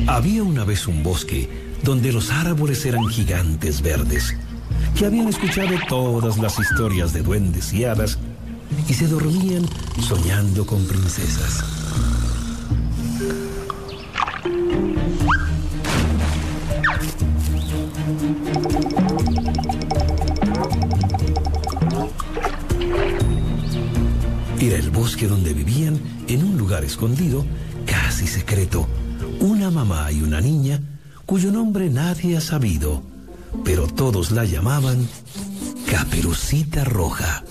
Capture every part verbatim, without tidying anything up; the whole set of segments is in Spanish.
Había una vez un bosque donde los árboles eran gigantes verdes, que habían escuchado todas las historias de duendes y hadas y se dormían soñando con princesas. Era el bosque donde vivían, en un lugar escondido, casi secreto, una mamá y una niña cuyo nombre nadie ha sabido, pero todos la llamaban Caperucita Roja.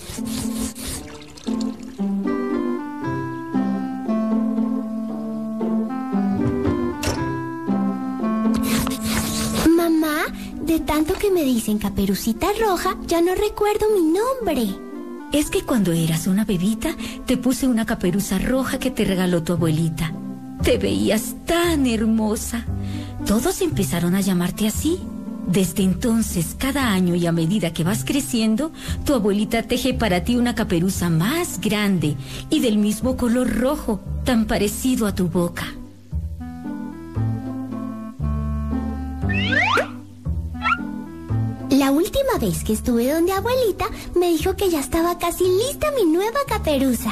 Mamá, de tanto que me dicen Caperucita Roja, ya no recuerdo mi nombre. Es que cuando eras una bebita, te puse una caperuza roja que te regaló tu abuelita. Te veías tan hermosa. Todos empezaron a llamarte así. Desde entonces, cada año y a medida que vas creciendo, tu abuelita teje para ti una caperuza más grande y del mismo color rojo, tan parecido a tu boca. La última vez que estuve donde abuelita, me dijo que ya estaba casi lista mi nueva caperuza.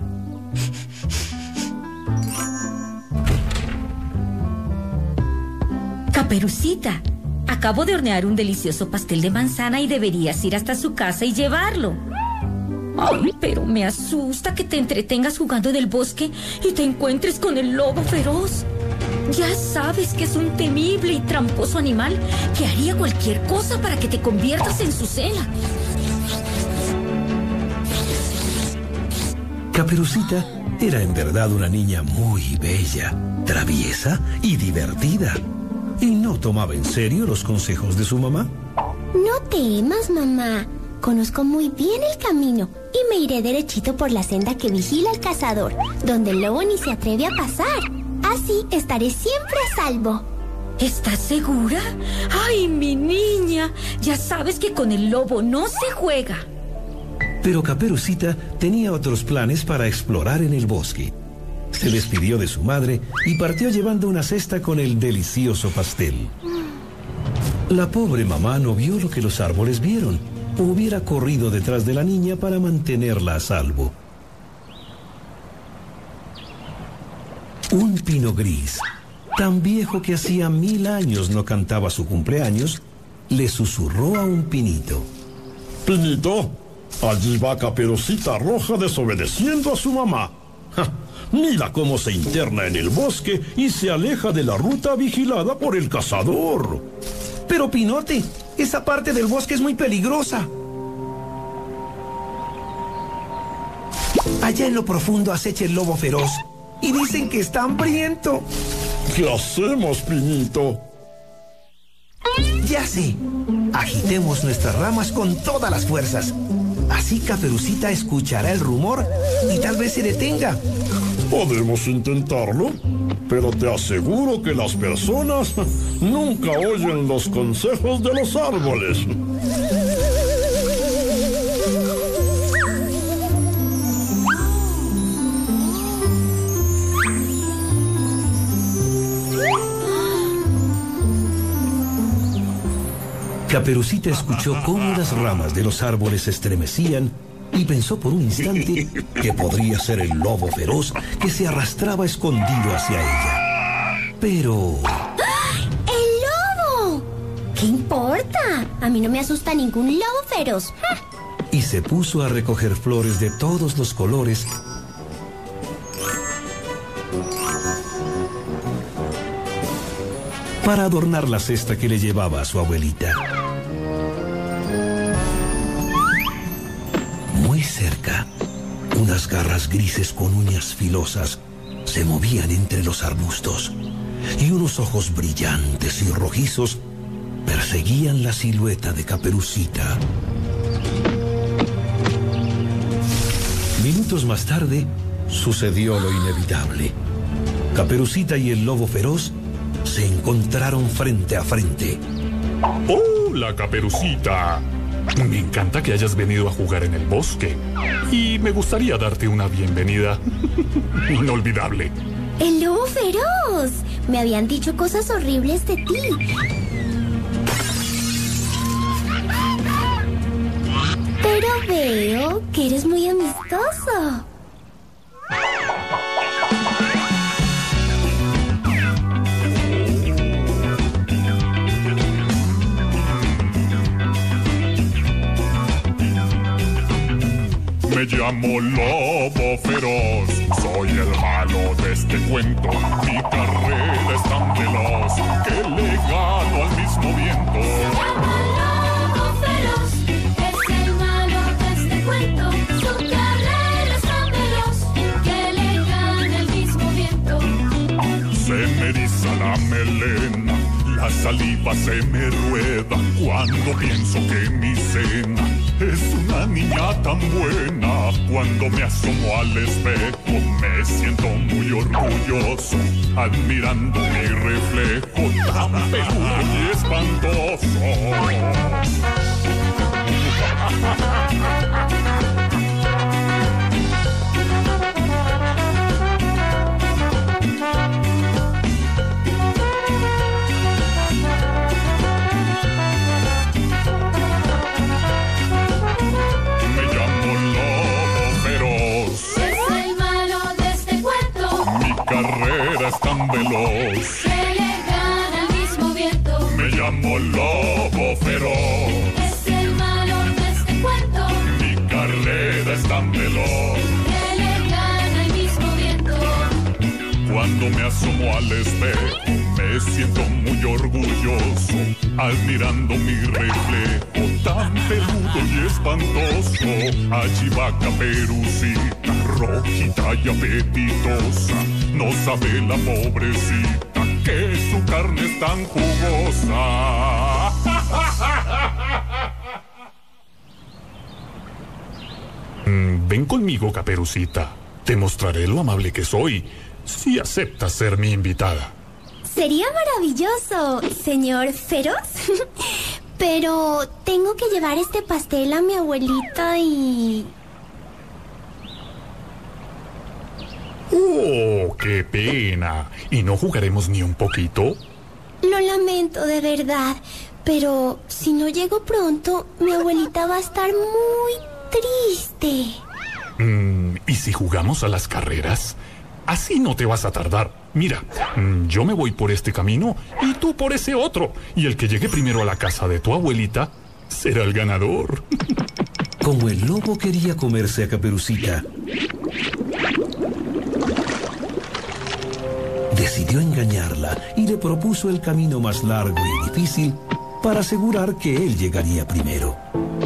Caperucita, acabo de hornear un delicioso pastel de manzana y deberías ir hasta su casa y llevarlo. Ay, pero me asusta que te entretengas jugando en el bosque y te encuentres con el lobo feroz. Ya sabes que es un temible y tramposo animal que haría cualquier cosa para que te conviertas en su cena. Caperucita era en verdad una niña muy bella, traviesa y divertida. Y no tomaba en serio los consejos de su mamá. No temas, mamá. Conozco muy bien el camino y me iré derechito por la senda que vigila el cazador, donde el lobo ni se atreve a pasar. Así estaré siempre a salvo. ¿Estás segura? ¡Ay, mi niña! Ya sabes que con el lobo no se juega. Pero Caperucita tenía otros planes para explorar en el bosque. Se despidió de su madre y partió llevando una cesta con el delicioso pastel. La pobre mamá no vio lo que los árboles vieron, o hubiera corrido detrás de la niña para mantenerla a salvo. Un pino gris, tan viejo que hacía mil años no cantaba su cumpleaños, le susurró a un pinito. Pinito, allí va Caperucita Roja desobedeciendo a su mamá. ¡Ja! Mira cómo se interna en el bosque y se aleja de la ruta vigilada por el cazador. Pero Pinote, esa parte del bosque es muy peligrosa. Allá en lo profundo acecha el lobo feroz y dicen que está hambriento. ¿Qué hacemos, Pinito? Ya sé. Agitemos nuestras ramas con todas las fuerzas. Así Caperucita escuchará el rumor y tal vez se detenga. Podemos intentarlo, pero te aseguro que las personas nunca oyen los consejos de los árboles. Caperucita escuchó cómo las ramas de los árboles se estremecían y pensó por un instante que podría ser el lobo feroz que se arrastraba escondido hacia ella. Pero... ¡El lobo! ¿Qué importa? A mí no me asusta ningún lobo feroz. Y se puso a recoger flores de todos los colores para adornar la cesta que le llevaba a su abuelita. Muy cerca, unas garras grises con uñas filosas se movían entre los arbustos y unos ojos brillantes y rojizos perseguían la silueta de Caperucita. Minutos más tarde, sucedió lo inevitable. Caperucita y el lobo feroz se encontraron frente a frente. ¡Hola, Caperucita! Me encanta que hayas venido a jugar en el bosque. Y me gustaría darte una bienvenida inolvidable. ¡El lobo feroz! Me habían dicho cosas horribles de ti. Pero veo que eres muy amistoso. Me llamo Lobo Feroz, soy el malo de este cuento. Mi carrera es tan veloz que le gano al mismo viento. Se llama Lobo Feroz, es el malo de este cuento. Su carrera es tan veloz que le gana al mismo viento. Se me eriza la melena, la saliva se me rueda cuando pienso que mi cena es una niña tan buena. Cuando me asomo al espejo me siento muy orgulloso, admirando mi reflejo tan peludo y espantoso. Carrera es tan veloz que le gana al mismo viento. Me llamo Lobo Feroz, es el malo de este cuento. Mi carrera es tan veloz que le gana al mismo viento. Cuando me asomo al espejo me siento muy orgulloso, admirando mi reflejo tan peludo y espantoso. Allí va Caperucita, rojita y apetitosa. No sabe la pobrecita que su carne es tan jugosa. mm, ven conmigo, Caperucita. Te mostraré lo amable que soy, si aceptas ser mi invitada. Sería maravilloso, señor Feroz. Pero tengo que llevar este pastel a mi abuelita y... ¡Oh, qué pena! ¿Y no jugaremos ni un poquito? Lo lamento de verdad, pero si no llego pronto, mi abuelita va a estar muy triste. Mm, ¿y si jugamos a las carreras? Así no te vas a tardar. Mira, mm, yo me voy por este camino y tú por ese otro. Y el que llegue primero a la casa de tu abuelita será el ganador. Como el lobo quería comerse a Caperucita, decidió engañarla y le propuso el camino más largo y difícil para asegurar que él llegaría primero.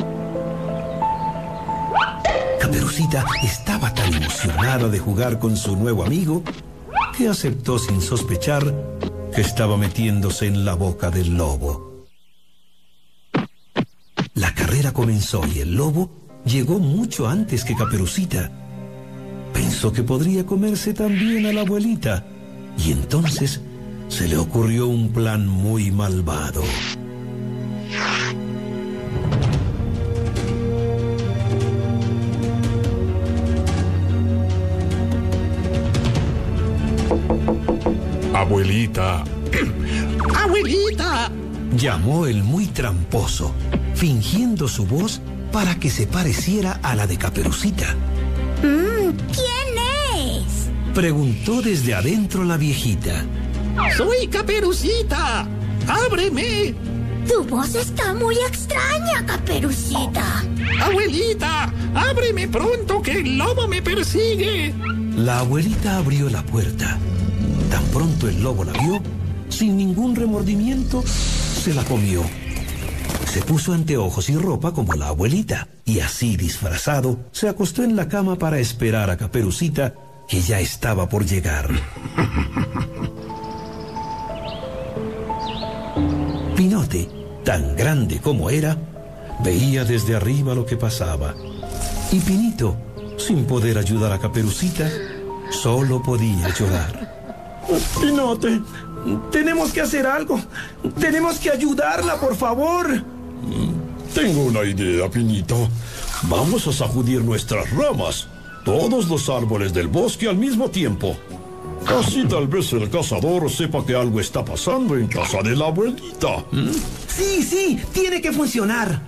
Caperucita estaba tan emocionada de jugar con su nuevo amigo que aceptó sin sospechar que estaba metiéndose en la boca del lobo. La carrera comenzó y el lobo llegó mucho antes que Caperucita. Pensó que podría comerse también a la abuelita y entonces se le ocurrió un plan muy malvado. Abuelita. ¡Abuelita! Llamó el muy tramposo, fingiendo su voz para que se pareciera a la de Caperucita. Mm, ¿quién es? Preguntó desde adentro la viejita. ¡Soy Caperucita! ¡Ábreme! Tu voz está muy extraña, Caperucita. ¡Abuelita! ¡Ábreme pronto que el lobo me persigue! La abuelita abrió la puerta. Tan pronto el lobo la vio, sin ningún remordimiento, se la comió. Se puso anteojos y ropa como la abuelita, y así disfrazado, se acostó en la cama para esperar a Caperucita, que ya estaba por llegar. Pinote, tan grande como era, veía desde arriba lo que pasaba. Y Pinito, sin poder ayudar a Caperucita, solo podía llorar. Pinote, tenemos que hacer algo. Tenemos que ayudarla, por favor. Tengo una idea, Pinito. Vamos a sacudir nuestras ramas, todos los árboles del bosque al mismo tiempo. Así tal vez el cazador sepa que algo está pasando en casa de la abuelita. ¿Mm? Sí, sí, tiene que funcionar.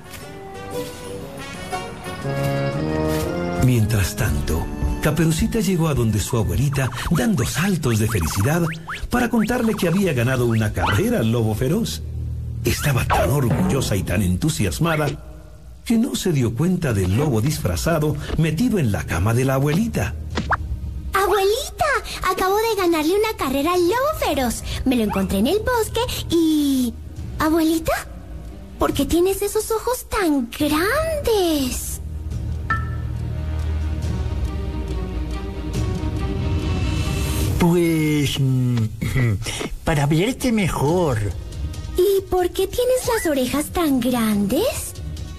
Mientras tanto, Caperucita llegó a donde su abuelita, dando saltos de felicidad, para contarle que había ganado una carrera al lobo feroz. Estaba tan orgullosa y tan entusiasmada que no se dio cuenta del lobo disfrazado metido en la cama de la abuelita. ¡Abuelita! Acabo de ganarle una carrera al lobo feroz. Me lo encontré en el bosque y... ¿Abuelita? ¿Por qué tienes esos ojos tan grandes? Pues... para verte mejor. ¿Y por qué tienes las orejas tan grandes?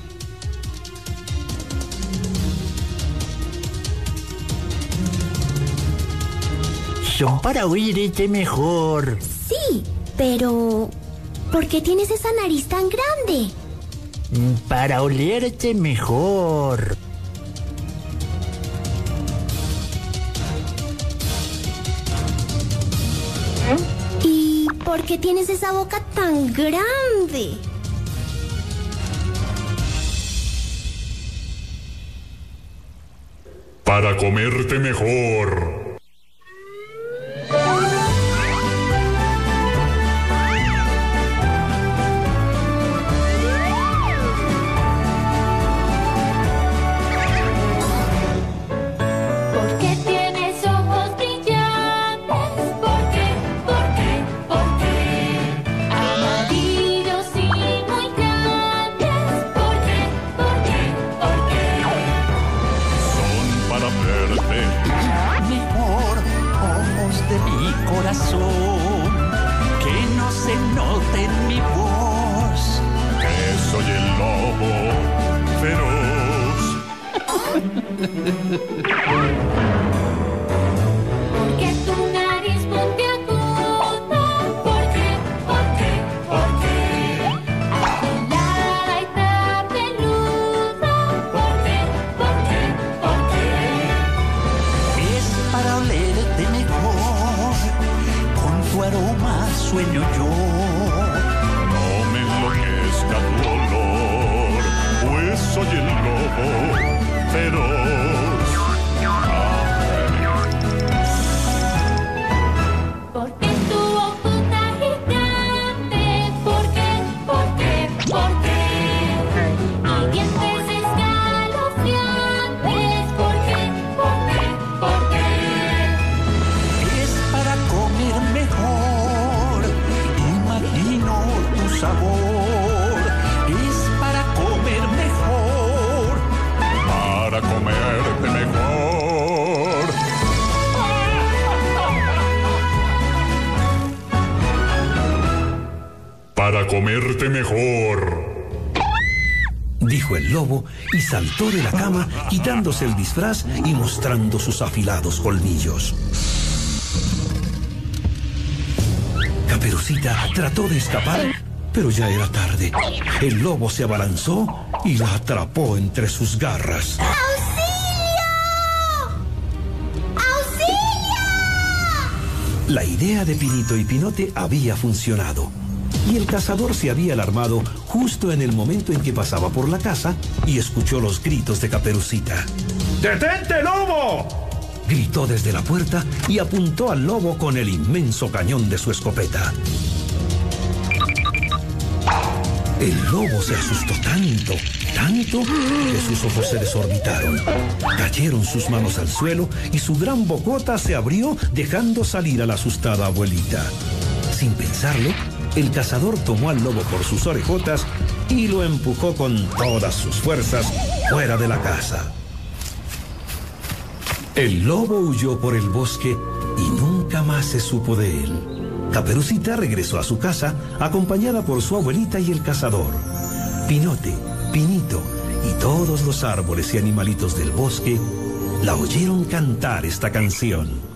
Son para oírte mejor. Sí, pero... ¿por qué tienes esa nariz tan grande? Para olerte mejor. ¿Y por qué tienes esa boca tan grande? Para comerte mejor. ¿Por qué tienes ojos brillantes? ¿Por qué? ¿Por qué? ¿Por qué? Amarillos y muy grandes. ¿Por qué? ¿Por qué? ¿Por qué? Son para verte. Mejor, ojos de mi corazón, que no se note en mi voz. Que soy el lobo feroz. ¿Por qué tu nariz puntiaguda? ¿Por qué? ¿Por qué? ¿Por qué? Afilada y tan peluda. ¿Por qué? ¿Por qué? ¿Por qué? Es para olerte mejor, con tu aroma sueño yo. No me enloquezca tu olor, pues soy el lobo feroz. ¿Por qué tu ojo tan gigante? ¿Por qué? ¿Por qué? ¿Por qué? Y dientes escalofriantes. ¿Por qué? ¿Por qué? ¿Por qué? Es para comer mejor, imagino tu sabor. Es para comer mejor. Para comerte mejor. Para comerte mejor. Dijo el lobo y saltó de la cama, quitándose el disfraz y mostrando sus afilados colmillos. Caperucita trató de escapar, pero ya era tarde. El lobo se abalanzó y la atrapó entre sus garras. La idea de Pinito y Pinote había funcionado. Y el cazador se había alarmado justo en el momento en que pasaba por la casa y escuchó los gritos de Caperucita. ¡Detente, lobo! Gritó desde la puerta y apuntó al lobo con el inmenso cañón de su escopeta. El lobo se asustó tanto, tanto, que sus ojos se desorbitaron. Cayeron sus manos al suelo y su gran bocota se abrió, dejando salir a la asustada abuelita. Sin pensarlo, el cazador tomó al lobo por sus orejotas y lo empujó con todas sus fuerzas fuera de la casa. El lobo huyó por el bosque y nunca más se supo de él. Caperucita regresó a su casa acompañada por su abuelita y el cazador. Pinote, Pinito y todos los árboles y animalitos del bosque la oyeron cantar esta canción.